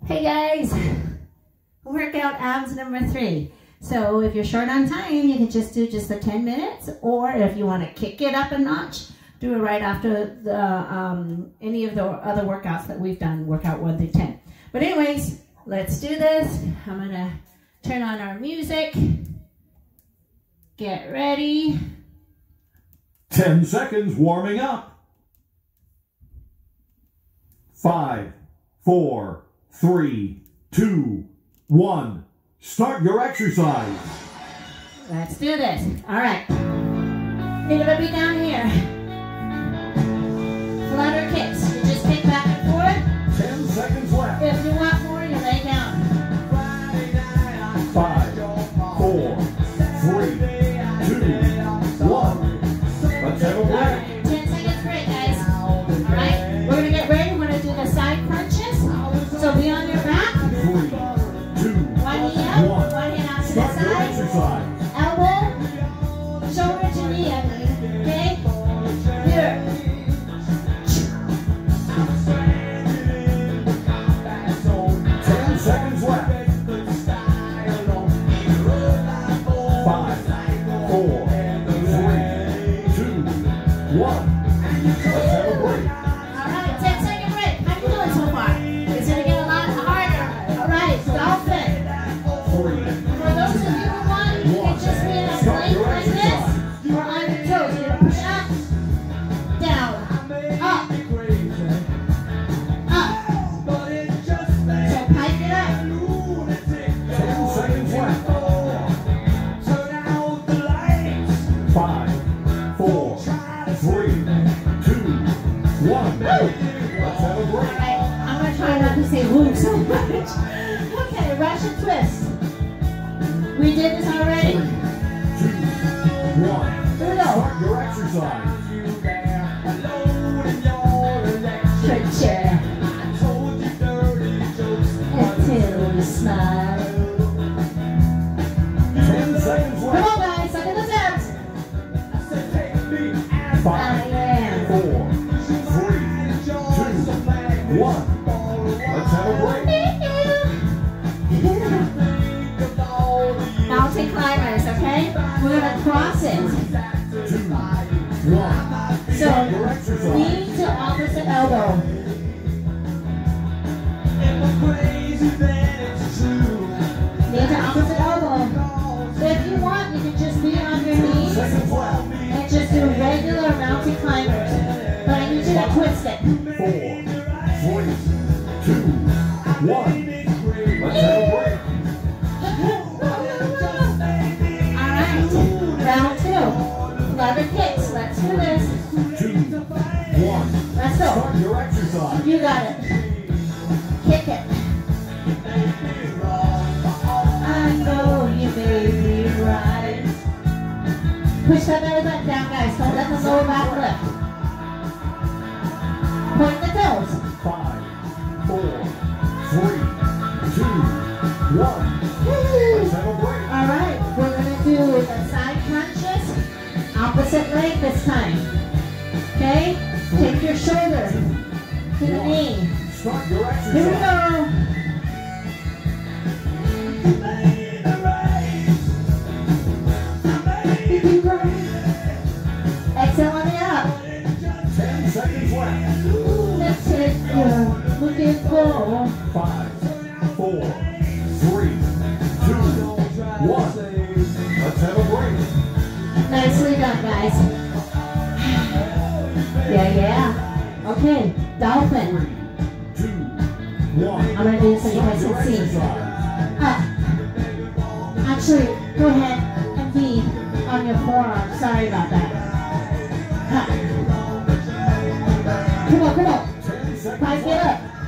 Hey guys, workout abs number 3. So if you're short on time, you can just do just the 10 minutes, or if you want to kick it up a notch, do it right after the any of the other workouts that we've done, workout 1 through 10. But anyways, let's do this. I'm gonna turn on our music. Get ready. 10 seconds warming up. 5, 4, 3, 2, 1. Start your exercise. Let's do this. All right. You're gonna be down here. Flutter kicks. You just kick back and forth. 10 seconds left. If you want more, you lay down. 5, 4, 3, 2, 1. Let's have a All break. right. 10 seconds break, guys. All right. We're gonna get ready. We're gonna do the side crunches. So be on your back. 3, 2, 1 knee up. 1. 1 hand out to the Start your side. exercise. Elbow, shoulder to knee. Okay. Here. 10 seconds left. 5, 4, 3, 2, 1. Let's have a break. All right, 10-second break. How you doing so far? It's gonna get a lot harder. All right, dolphin. 3, For those of you who want, you can just be in a plank like this, or on your toes. You're gonna push up, down, up, up. So pipe it up. 10 seconds left. 5, 4, 3, 2, 1. Let's have a All break. right, I'm gonna try not to say woo so much. Okay, Russian twist. We did this 3, already. 2, 1. Here we go. Start your exercise. Stretch until you smile. 10 seconds Come left. on, guys, suck in the abs. 5, 4, 3, 2, 1. Let's have a break. Mountain climbers, okay? We're gonna cross it. 2, 1. So, Start your exercise. knee to opposite elbow. Knee to opposite elbow. So if you want, you can just be on your 10 knees seconds left. and just do regular mountain climbers. But I need you to twist it. 4, 3, 2, 1. Let's have a break. Alright, round 2. Flutter kicks. Let's do this. 2, 1. Let's go. Start your exercise. You got it. Kick it. I know you made me right. Push that belly button down, guys. Don't let the lower back lift. Point the toes. 5, 4, 3, 2, 1. Let's have a break. Alright, we're going to do the side crunches. Opposite leg this time. Okay? Take your shoulder to the knee. Start your exercise. Here we go. Exhale on the up. 10 seconds left. That's it. You're looking for. 5, 4, 3, 2, 1. Let's have a break. Nicely done, guys. Yeah. Okay, dolphin. 3, 2, 1. I'm going to do this so you guys Start your can see. exercise. Up. Actually, go ahead and be on your forearm. Sorry about that. Up. Come on. 10 seconds Pipe it left. up.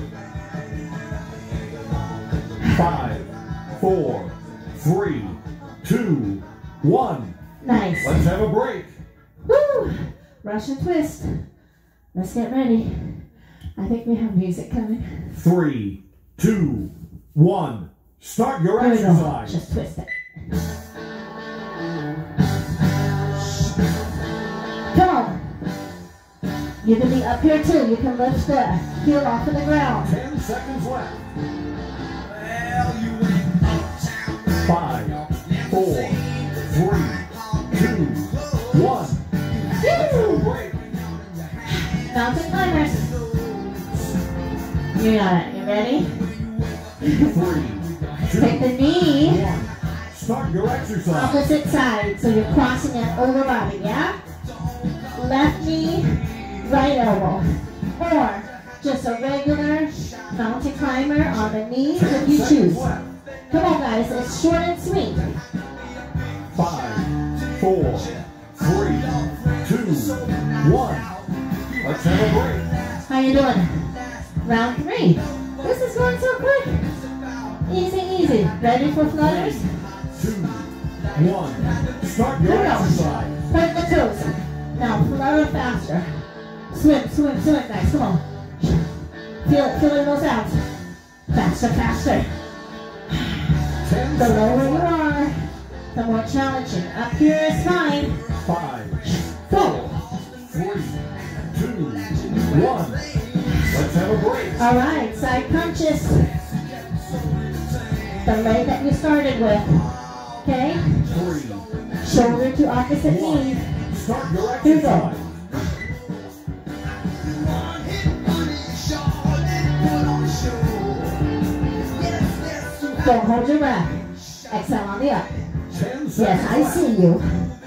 5, 4, 3, 2, 1. Nice. Let's have a break. Woo! Russian twist. Let's get ready. I think we have music coming. 3, 2, 1. Start your Here we go. exercise. Just twist it. Come on. You can be up here too. You can lift the heel off of the ground. 10 seconds left. 5, 4, 3, 2, 1. Let's have a break. Mountain climbers. You got it. You ready? 3, 2, Take the knee 1. Start your exercise. opposite side. So you're crossing it over body, yeah? Left knee, right elbow. Or just a regular mountain climber on the knees if 10 you seconds choose. left. Come on guys, it's short and sweet. 5, 4, 3, 2, 1. Let's have a break. How you doing? Round 3. This is going so quick. Easy, easy. Ready for flutters? 2, 1. Start your Here we go. exercise. Point the toes. Now flutter faster. Swim, swim, swim, guys. Come on. Feel it, those out. Faster, faster. 10 The lower seconds you left. are, the more challenging. Up here is fine. 5, 4. 3, 2, 1. Let's have a break. All right, side crunches. The leg that you started with. Okay? 3, Shoulder to opposite knee. start your Here we go. exercise. Don't hold your breath. Exhale on the up. 10 seconds Yes, I left. see you.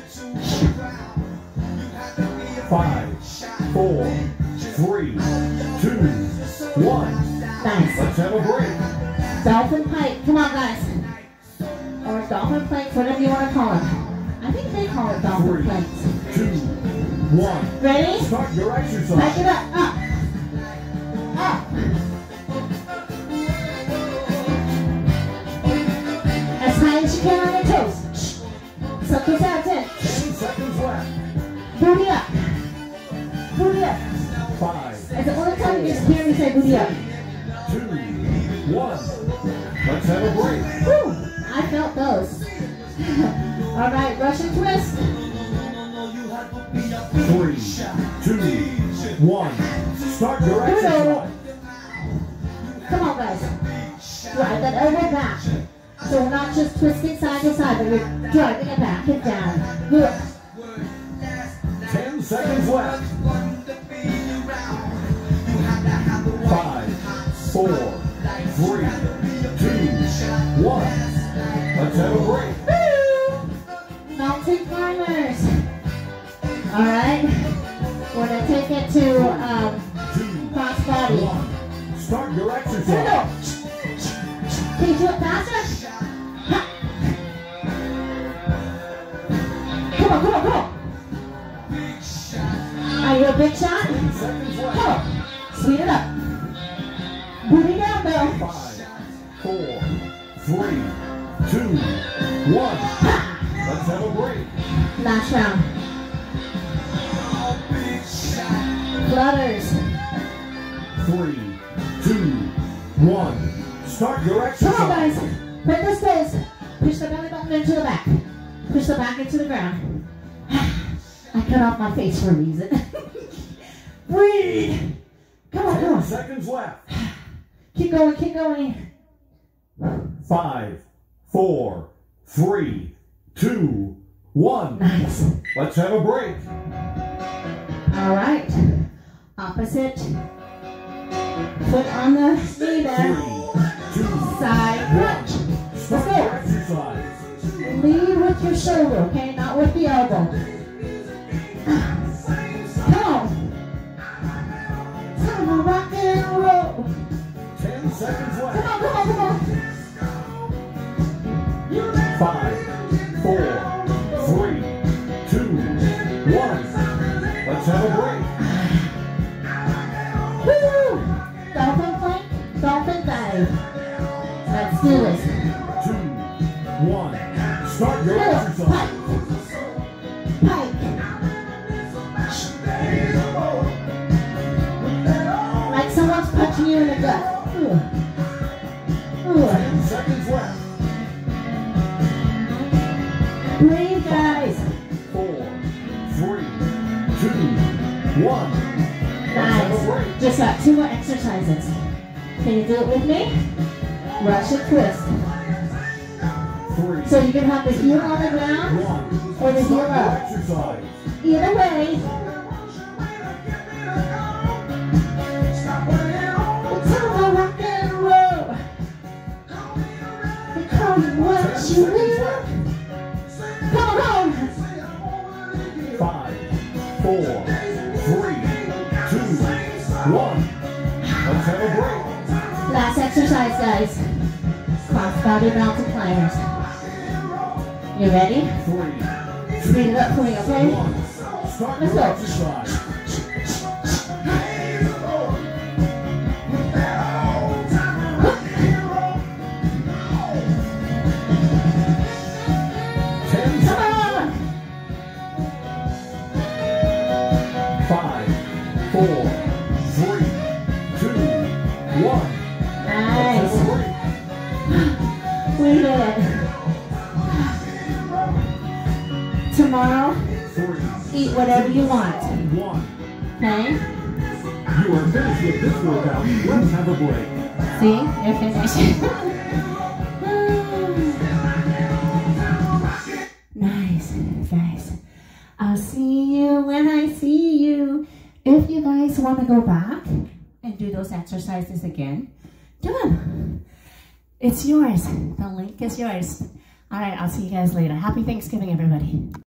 5, 4, 3, 2, 1. Nice. Let's have a break. Dolphin pike. Come on, guys. Or dolphin planks, whatever you want to call it. I think they call it dolphin 3, planks. 2, 1. Ready? Start your Pike exercise. it up. Up. Up. As high as you can on your toes. Suck those abs in. 10 seconds left. Booty up. Booty up. 5, It's the only time you just hear me say booty up. 2, 1. Let's have a break. Woo! I felt those. All right, Russian twist. 3, 2, 1. Start your Here we go. exercise. Come on, guys. Drive that elbow back. So we're not just twisting side to side, but we're driving it back and down. Good. 10 seconds left. 5, 4, 3, 2, 1. Let's have a break. Woo! Mountain climbers. All right. We're gonna take it to 2, cross body. 1. Start your Here we exercise. go. Can you do it faster? Ha. Come on, come on, come on. Are you a big shot? 10 seconds Come left. on. Speed it up. Booty down, though. 5, 4, 3, 2, 1. Let's have a break. Last round. Flutters. 3, 2, 1. Start your Come on, exercise. guys. Put those toes. Push the belly button into the back. Push the back into the ground. I cut off my face for a reason. Breathe. Come on, come 10 on. seconds left. Keep going, keep going. 5, 4, 3, 2, 1. Nice. Let's have a break. All right. Opposite foot on the knee 3, there. 2, Side 1. crunch. Start Let's go. your exercise. Lead with your shoulder, okay? Not with the elbow. Come on. Time to rock and roll. 10 seconds Come left. on, come on, come on. 5, 4, 3, 2, 1. Let's have a break. Woo! Dolphin plank, dolphin dive. Let's do this. 2, 1. Start your Pike. exercise. Pike. Like someone's punching you in the gut. Ooh. Ooh. 10 seconds left. Breathe, guys. 4, 3, 2, 1. do it with me? Russian twist. 3, So you can have the heel on the ground 1. or the heel Start your up. exercise. Either way. It's all rock and roll. Become what you will. Come on. 5, 4, 3, 2, 1. Let's have a break. Last exercise, guys. Cross body multipliers. You ready? 3, Speed it up for me, okay? 1. Start Let's your go. exercise. 10 Come seconds. on. 5, 4, 3, 2, 1. Nice. Have a break. We did it. Tomorrow, 3, eat whatever you want. 1. Okay? You are finished with this workout. Let's have a break. See? You're finished. Nice. Nice. I'll see you when I see you. If you guys want to go back and do those exercises again, do them. It's yours. The link is yours. All right, I'll see you guys later. Happy Thanksgiving, everybody.